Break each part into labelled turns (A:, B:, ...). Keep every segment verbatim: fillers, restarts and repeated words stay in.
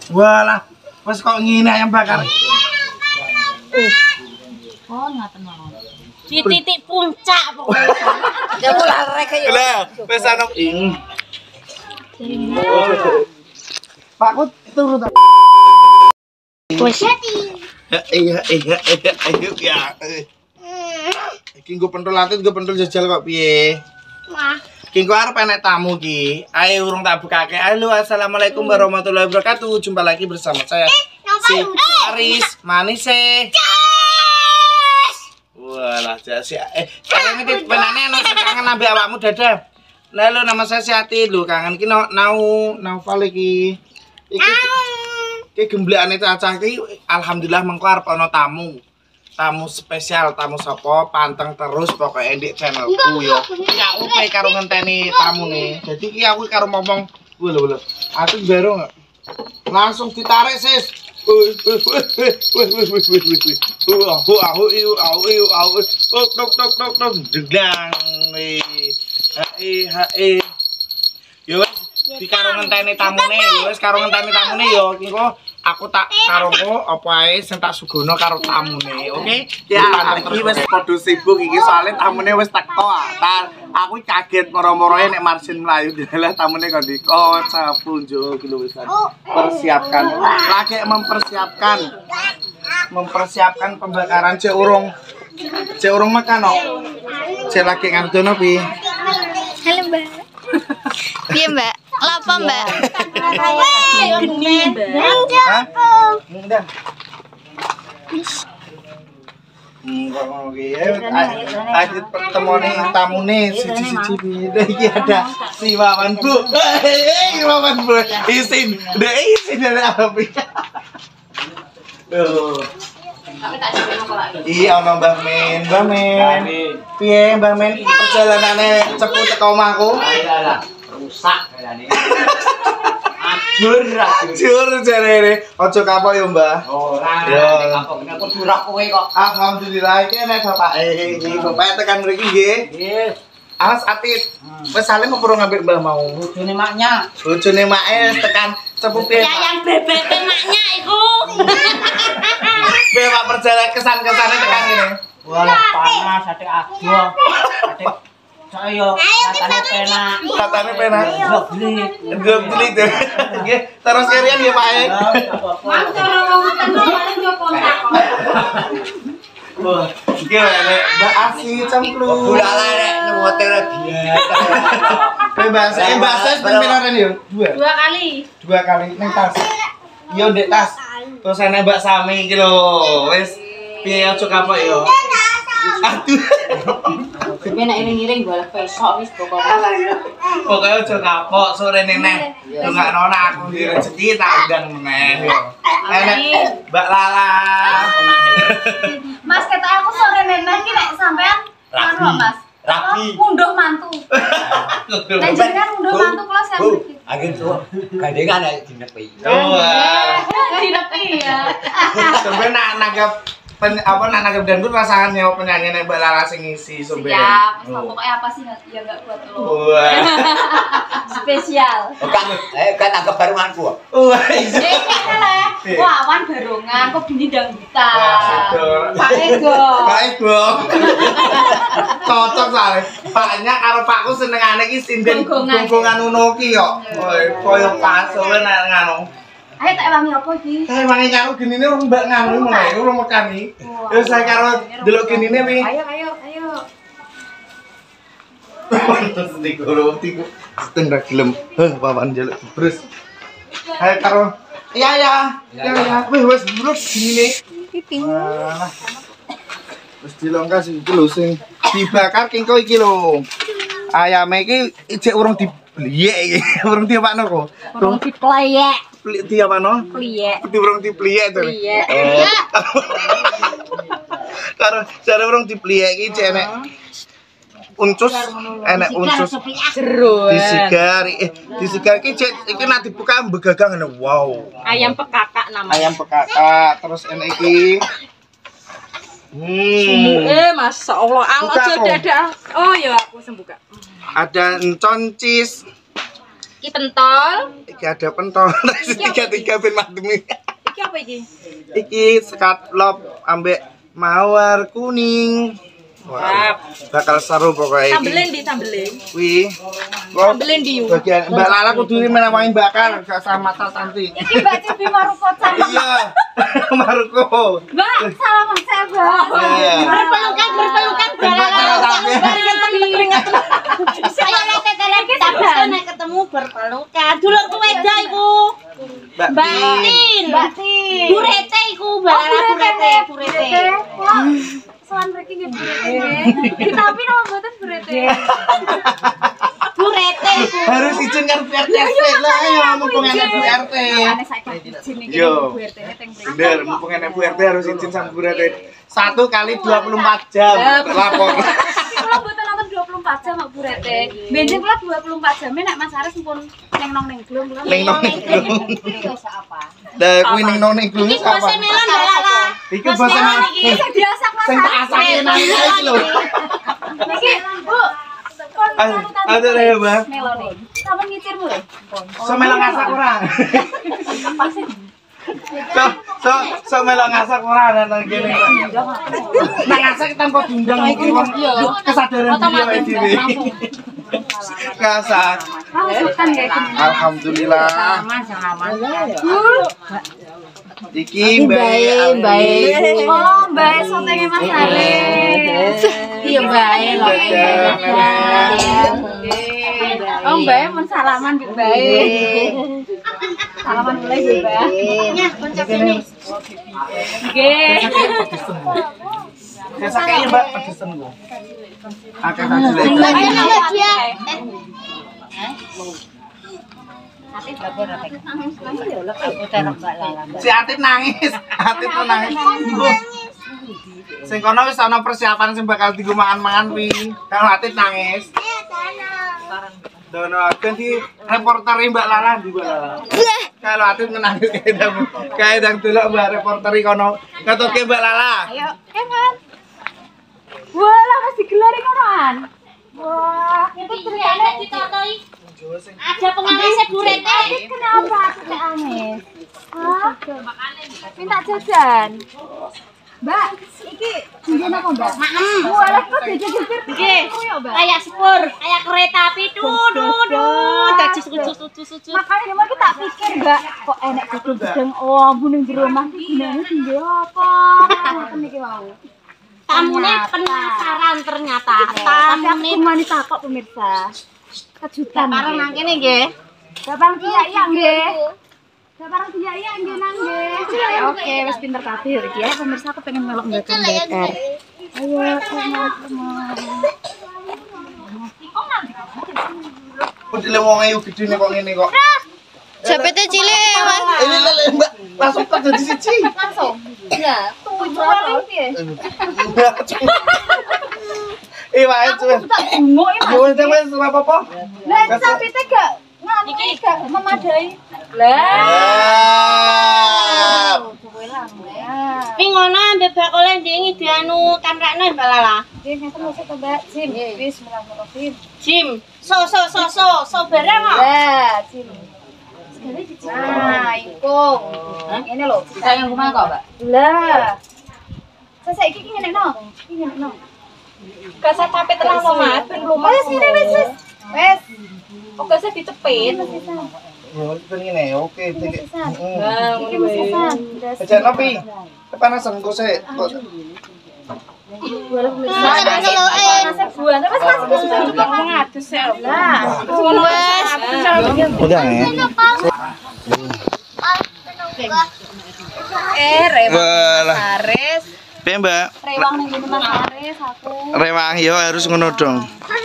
A: Walah, wes kok ngene ayam bakar.
B: Oh, ngaten mawon. Di titik puncak pokoknya.
C: Ya kula rek ya.
A: Lah, wes ana ing. Pak kok turu ta?
B: Wes.
A: Iya, iya, iya, ayo ya. Iki nggo pentol lantit, nggo pentol jajal kok piye?
D: Wah.
A: Ki engko arep enek tamu ki. Ayo urung tak bukake. Halo, assalamualaikum warahmatullahi wabarakatuh. Jumpa lagi bersama saya. Si Aris Manis e. Walah, jasi. Eh, sekarang iki penane ana sing kangen ambek awakmu Dada. Lah lho nama saya Siati lho, kangen ki nau Naufal iki. Iki iki gemblekane cacah iki alhamdulillah mengko arep ana tamu. Tamu spesial, tamu sapa panteng terus pokoknya di channelku yo. Iki aku pe karo ngenteni tamune. Jadi iki aku karo ngomong, lho lho. Aku baru langsung ditarik sis. Wih wih wih wih wih wih wih wih wih. Wah wah wah wah wah wah. Tok tok tok tok tok dedang. Hai hai. Yo wis di karo ngenteni tamune, yo wis karo ngenteni tamune yo. Engko aku tak karongko apa ae sing tak sugono karo tamune, oke? Ya, iki wis padha sibuk iki soalnya tamune wis teko. Tar, aku kaget moro-moroe nek Marsin mlayu dalah tamune kok ndiko sapunjo iki lho wis persiapkan. Lagi mempersiapkan mempersiapkan pembakaran cek urung cek urung makan kok. Cek lagi ngantono pi.
D: Halo, Mbak. Piye, Mbak? Lapa, Mbak?
B: Geni, Mbak.
A: Hah? Udah. Enggak mau gitu. Ada pertemuan tamune siji-siji beda iki ada si Wawan Bu. Hei, Wawan Bu. Isin, udah isin dari api. Tuh. Iya, ono Mbah Men, Mbah Men. Piye Mbah Men perjalanane cepet teko omahku?
E: Rusak kayane. Ajur,
A: ajur jarene. Aja kapok yo, Mbah.
E: Ora, nek kapok nek kudu rak kowe kok.
A: Alhamdulillah iki nek bapake iki bapake tekan mriki nggih.
E: Nggih.
A: Awas Atit. Wis saleh mepuro ngambil Mbah mau.
E: Bojone maknya.
A: Bojone make tekan cepuke.
B: Ya yang bebete maknya iku.
A: Piye Pak perjalanan kesan-kesane tekan ngene?
E: Wah, panas ate adoh. Ate saya katane penak.
A: Katane penak.
E: Goblik.
A: Goblik tuh. Nggih, terus kirian ya Pak.
B: Mas cara ngoten paling yo kontak.
A: Wah, iki nek Mbak Asi cemplung.
C: Bulala nek nyewote lagi.
A: Bebas, eh bahasa pemilihan yo. Dua.
B: Dua kali.
A: Dua kali ning tas. Yo ndek tas. Terus ana Mbak Sami iki lho. Wis piye aja kapok yo. Aduh.
B: Tapi nek iring-iring golek besok wis pokoknya.
A: Pokoknya aja kapok sore nene. Yo gak nona aku di rezeki tak undang meneh yo. Enak Mbak Lala.
B: Mas kata aku sore nene iki nek sampean anu Mas.
E: Rapi.
B: Unduh mantu. Nek jenengan unduh mantu kula sampe iki.
E: Agen tuh gandengan nek dinepi.
A: Wah.
B: Dinepi ya.
A: Sampai nak nanggap pen, apa nak nanggap dan pun rasakan nyawa penyanyi Mbak Lala sing ngisi sampai.
B: Siap, pokoknya apa sih ya enggak buat lo.
A: Wah.
B: Spesial.
E: Kan eh kan anggap baruanku.
A: Wah.
B: Eh, wah, awan barongan kok gini dangdutan.
A: Wah,
B: Pak Ego.
A: Pak Ego. Cocok soalnya. Paknya karo Pakku senengane iki sinden gonggongan ngono ki yo. Woi, koyo pas oleh nek ngono.
B: Ayo tak wangi apa iki?
A: Kayak wangi karo genine urung mbak nganu mulai urung mekani. Terus saya karo delok genine pi.
B: Ayo, ayo, ayo.
A: Terus dikoro tiku. Seteng ra gelem. Heh, papan njaluk brus. Ayo karo. Iya ya. Ya ya. Wis wis brus genine.
D: Pipi.
A: Wah. Wis dilongkas iki lho sing dibakar kengko iki lho. Ayame iki ijek urung dibliyek iki. Urung diapakno kok.
B: Urung dipleyek.
A: Di apa no?
B: Pliyek.
A: Di urung dipliyek to.
B: Pliyek.
A: Karo jare urung dipliyek iki cek enek uncus, enek uncus
B: Jeroan.
A: disigar, eh disigar iki cek iki nek dibuka mbegagang ngene. Wow.
B: Ayam pekakak namanya.
A: Ayam pekakak, terus enek iki Hmm.
B: Eh, Masya Allah, aku aja dada. Oh ya, aku sembuka.
A: Ada encon cheese.
B: Iki pentol.
A: Iki ada pentol. Tiga tiga ben mademi.
B: Iki apa iki?
A: Iki skatlop ambek mawar kuning. Wah, bakal seru pokoknya.
B: Sambelin di sambelin.
A: Wih, kok
B: Sambelin di.
A: bagian Mbak Lala kudu menawain bakar gak sama mata cantik.
B: Iki Mbak Cibi Maruko sama.
A: Iya, Maruko.
B: Mbak, salaman saya, Mbak.
A: Iya.
B: Berpelukan, berpelukan, saya lagi lagi ketemu berpelukan. Dulur ku weda iku.
A: Mbak
B: Mbak
A: Tin.
B: Tin. Mbak Tin. Burete iku, Mbak Lala burete, burete. Soan mriki nggih burete. Tapi nama mboten burete. Burete iku.
A: Harus izin kan Bu R T lah ya mumpung enek Bu R T.
B: Ane saiki izin iki
A: Yo.
B: Bu R T-ne teng mriki.
A: Bener, mumpung enek Bu R T harus izin sama Bu R T. Satu kali dua puluh empat jam lapor.
B: Kalau mboten nonton dua puluh empat jam Mbak Burete. Benjing kula dua puluh empat jam nek Mas Aris pun ning nong ning glung kula.
A: Ning nong ning glung.
B: apa?
A: Lah kuwi ning nong ning glung
B: Iki
A: apa?
B: bose melon Mbak Lala.
A: Iki bose melon.
B: Iki sing diasak Mas
A: Sing tak asake nang iki lho.
B: Niki, Bu.
A: Ada lah ya, Mbak.
B: Melon iki. Sampe ngicir mulai.
A: So melon ngasak ora? So so so melon ngasak ora nang kene. Nang ngasak tanpa diundang iki wong kesadaran dia wae dhewe. Ngasak.
B: Langsung kayak gini.
A: Alhamdulillah. Iki
C: Bae,
A: bae
C: bae.
B: Oh, Mbak sotenge Mas Aris.
C: Iya bae lho.
B: Oh, Mbak mun salaman Mbak. Salaman mulai Mbak. Ya, koncak sini. Nggih.
A: Kesaknya Mbak pedesen kok. Akeh tadi si Atit nangis, Atit tuh nangis. Sing kono wis ana persiapan sing bakal dienggo mangan-mangan kuwi. Kalau Atit nangis. Dono ganti reporter Mbak Lala di Mbak Lala. Kalau Atit menangis kayak dang kayak dang delok Mbak reporter kono. Ngetoke Mbak Lala.
B: Ayo, kan. Wah, lah masih gelare konoan. Wah, itu ceritanya ditonton. Ada pengawisnya Burete. Kenapa aku aneh? Hah? Minta jajan. Mbak, iki jajan apa, Mbak? Maem. Walah, kok jajan-jajan. Iki, kayak sepur, kayak kereta api. Duh, duh, duh. Dadi sucu-sucu-sucu. Makanya dia kita tak pikir, Mbak, kok enek gedung-gedung oh, buning di rumah iki gunane tinggi apa? Ngoten iki wau. Tamune penasaran ternyata. Tamune wanita kok pemirsa. Kejutan. Bareng nang kene nggih. Bareng kiai ya nggih. Bareng kiai ya nggih nang nggih. Oke, wis pinter kabeh iki ya pemirsa aku pengen melok bakar bakar. Ayo teman-teman.
A: Pedile wong ayu gedene kok ngene kok.
D: Japete cilik, Mas.
A: Ini lele Mbak, langsung kerja di siji.
B: Langsung. Ya, tujuh paling piye?
A: Eh wae cuman.
B: Tak bungo iki.
A: Yo wis wis ora apa-apa.
B: Lah capite gak nganu iki gak memadai. Lah. Pi ngono ambek bakule ndingi dianu kamrakno Mbak Lala. Nggih, ngeten maksud Mbak. Jim, bismillahirrahmanirrahim. Jim, so so so so so bareng kok. Lah, Jim. Nah, ingkung. Ini lho,
C: Kita yang rumah kok, Mbak.
B: lah. Saya iki ngene no. Iki ngene no. Gak saya capek tenang lo Mas, ben lupa. Wes ini wes wes. Wes. Kok gak saya dicepit wes bisa.
A: Yo ngene oke iki.
B: Nah, iki wis sesan.
A: Aja nopi. Kepanasan kok sik. Kok
B: Buan, tapi pas iki sudah cukup mengadus ya. Lah,
D: Wes.
A: udah ya.
B: eh rewang
A: Walah.
B: Aris,
A: Piye, Mbak?
B: rewang ning ngene Mas Aris aku.
A: Rewang yo harus ngono dong.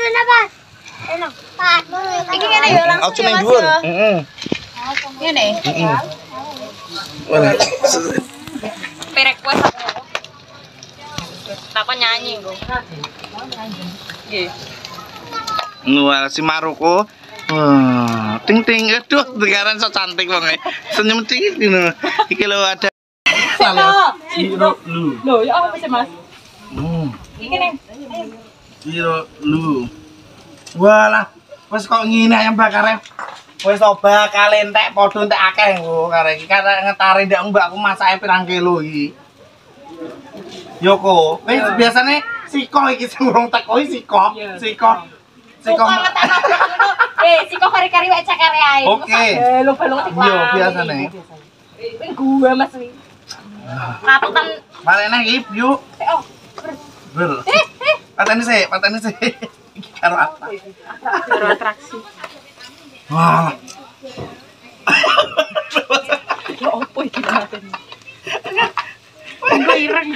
B: Iki ngene ya langsung
A: Ojo
B: ya
A: ning
B: Mas
A: dhuwur.
B: ya.
A: Heeh.
B: Ngene.
A: Walah.
B: Perek kuwi aku. Tak nyanyi nggo. Nggih.
A: Nual si Maruko. Wah, ting ting aduh dengaran so cantik wong e. Senyum ting ngono. Iki lho ada Zero lu.
B: Loh, ya apa sih Mas?
A: Hmm.
B: Iki ning.
A: Zero lu. Walah, wis kok ngene ayam bakare. Wis coba kali entek padha entek akeh kok kare iki kare ngetari ndak mbakku masake pirang kilo iki. Yo kok, wis biasane siko iki sing urung teko iki siko, siko. Siko.
B: Eh, siko kari-kari wae cakare ae.
A: Oke.
B: Lu balung tik.
A: Yo biasane.
B: Wing gua Mas wi. Katutan
A: Marene iki yuk.
B: oh.
A: Ber. Pateni sik, pateni sik. Iki karo apa?
B: Karo atraksi.
A: Wah.
B: Ya opo iki mateni. Engko ireng.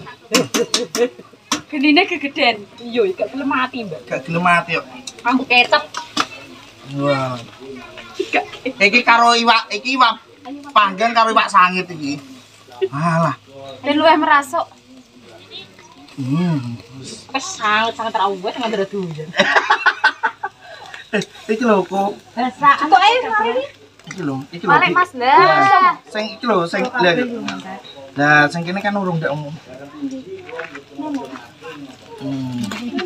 B: Gendine kegeden. Iya, gak gelem mati, Mbak.
A: Gak gelem mati kok.
B: Aku kecap.
A: Wah. Iki karo iwak, iki iwak panggang karo iwak sangit iki. Alah.
B: Ben luwih merasuk.
A: Hmm.
B: Wes sangat-sangat rawuh ngandel doyan.
A: Eh, iki lho kok.
B: Rasa. Kok ae mari.
A: Iki lho, iki lho.
B: Balik
A: iki.
B: Mas lah.
A: Sing iki lho, sing lah. Lah, sing kene kan urung ndak umum. Hmm.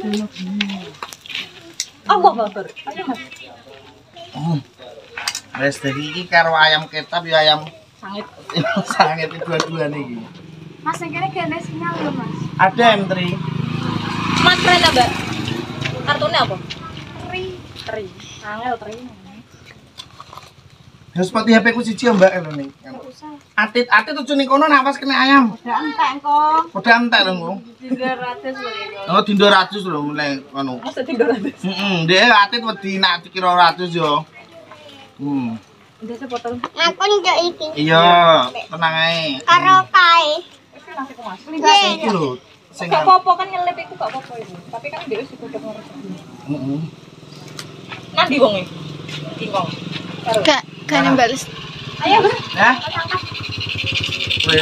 B: Oh, kok babar. Ayo Mas.
A: Hmm. Wes dari iki karo ayam kecap ya ayam
B: Sangit.
A: sangit dua-dua iki.
B: Mas yang kene gene sinyal lho, Mas.
A: Ada M tiga.
B: Mas keren ta, Mbak? Kartunya apa? Tri. Tri. Angel tri.
A: Ya seperti H P ku siji Mbak ngono nih. Atit atit tujuh ning kono nafas kena ayam.
B: Udah entek kok.
A: Udah entek lho kok.
B: tiga ratus lho.
A: Oh, dindo ratus lho mulai ngono.
B: Masa tiga ratus.
A: Heeh, dhek atit wedi nak dikira ratus yo. Hmm.
B: Udah sepotong.
D: Aku njuk iki.
A: Iya, tenang ae.
D: Karo kae.
B: Nanti kok Mas.
A: Iki lho. Sing
B: Gak apa-apa kan nyelip iku gak apa-apa itu. Tapi kan dia wis dikutuk ngerti.
A: heeh.
B: Nanti wonge. Kingkong.
D: Gak, gak nembales.
B: Ayo, Bro.
A: Ya. Wes.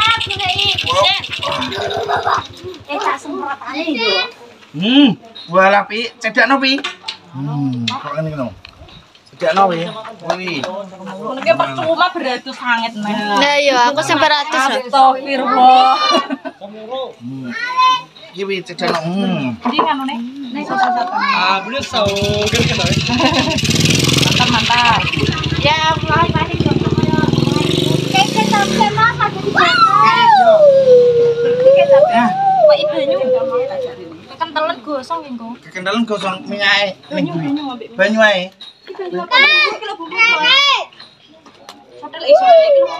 B: Eh, tak semprot ae yo.
A: Hmm, walah pi, cedakno pi. Hmm, kok ngene ngono. Cedakno pi. Wih.
B: Ngono ki percuma beratus sanget neh.
D: Nah iya, aku sampai ratus.
B: Astagfirullah.
A: Hmm. Iki pi cedakno. Hmm.
B: Jadi nganu nih, nih sosok
E: Ah, bener so, gede-gede.
B: mantap mantap.
D: Ya Allah, mari dong. Kayak sampai mas ada di
A: Ya,
B: Wah ibunya kekentelan gosong engko.
A: kekendalan gosong minyake ning
B: Banyu
A: bumi.
B: banyu ambek.
A: Banyu ae.
B: Iki lho bumbu. Hotel iso iki lho.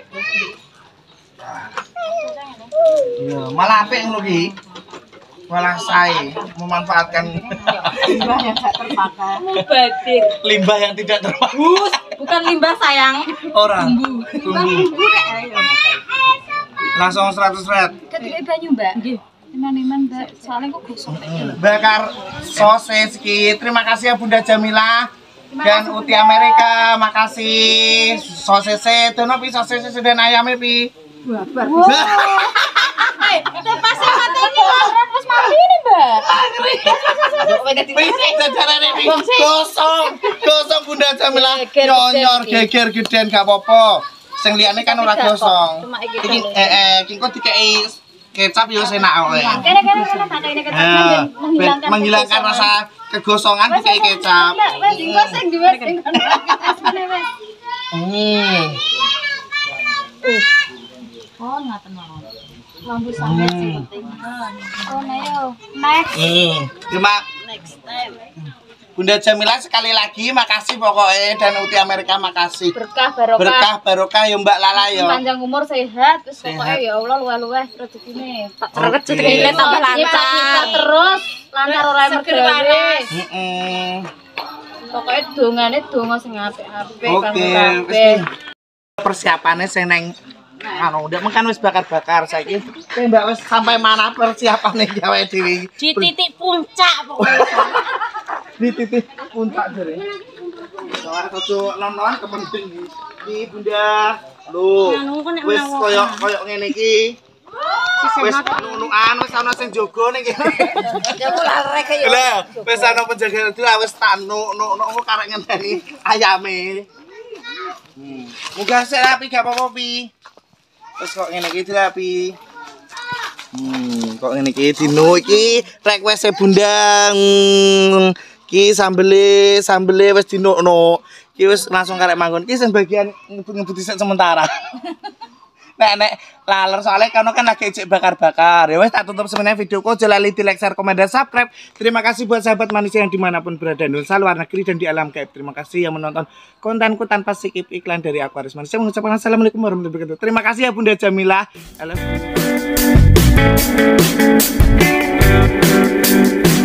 A: Iya, malah apik ngono ki. Malah sae memanfaatkan
B: Limbah yang gak terpakai. Mubadir.
A: limbah yang tidak terpakai.
B: Bus, bukan limbah sayang.
A: Orang.
B: Bumbu. Bumbu rek ayo.
A: Langsung seratus red.
B: Ketika banyu, Mbak. Nggih. Iman-iman, Mbak. Soalnya kok gosong tek.
A: Bakar sosis ki. Terima kasih ya Bunda Jamila dan Uti Amerika. Makasih. Sosisnya dono pi sosisnya dan ayamnya pi.
B: Babar. Eh, tepasnya mati ini terus mati ini, Mbak.
A: Pi jajarane pi. Gosong. Gosong Bunda Jamila. Nyonyor geger gedean gak apa-apa. Sing liyane kan ora gosong. Iki eh eh iki kok dikei kecap yo enak kowe.
B: Kene-kene kene tak kene kecap
A: Nah,
B: menghilangkan
A: menghilangkan rasa kegosongan dikei kecap.
B: Wes engko sing diwes sing
A: Hmm.
B: Oh, ngaten mawon. Lampu sampai sing penting. Oh, ayo. Next.
A: Hmm. Terima
B: Next time.
A: Bunda Jamila sekali lagi makasih pokoknya dan Uti Amerika makasih.
B: Berkah barokah.
A: Berkah barokah ya Mbak Lala ya.
B: Panjang umur sehat terus
A: Sehat.
B: pokoknya ya Allah luweh-luweh rezekine. Tak
A: Oke.
B: rezekine tambah lancar terus, lancar ora mergawe.
A: Heeh.
B: Pokoknya dongane donga sing apik-apik kanggo
A: Oke,
B: kabeh.
A: wis persiapannya sing neng anu udah makan wis bakar-bakar saiki. Kowe Mbak wis sampai mana persiapane gawe dhewe?
B: Di titik puncak pokoknya.
A: Di titik puncak jare. Soale kudu non-non kepenting iki. Iki Bunda. Lho. Wis koyo koyo ngene iki. Wis nunukan wis ana sing jaga ning kene.
B: Ya kula rek ya.
A: Lah, wis ana penjaga itu wis tak nuk-nuk karek ngenteni ayame. Hmm. Muga sik rapi gak apa-apa pi. Wis kok ngene iki rapi. Hmm, kok ngene iki dino iki request e Bunda. Hmm, iki sambele, sambele wis dinukno. Ki wis langsung karek manggon. Ki sing bagian ngebut-ngebut dhisik sementara. Nek nek laler soalnya karena kan lagi ijek bakar-bakar. Ya wes tak tutup sebenarnya videoku. Jangan lupa di like, share, komen, dan subscribe. Terima kasih buat sahabat manusia yang dimanapun berada di luar negeri dan di alam gaib. Terima kasih yang menonton kontenku tanpa skip iklan dari Aquarius Manusia. Saya mengucapkan assalamualaikum warahmatullahi wabarakatuh. Terima kasih ya Bunda Jamila. I love you.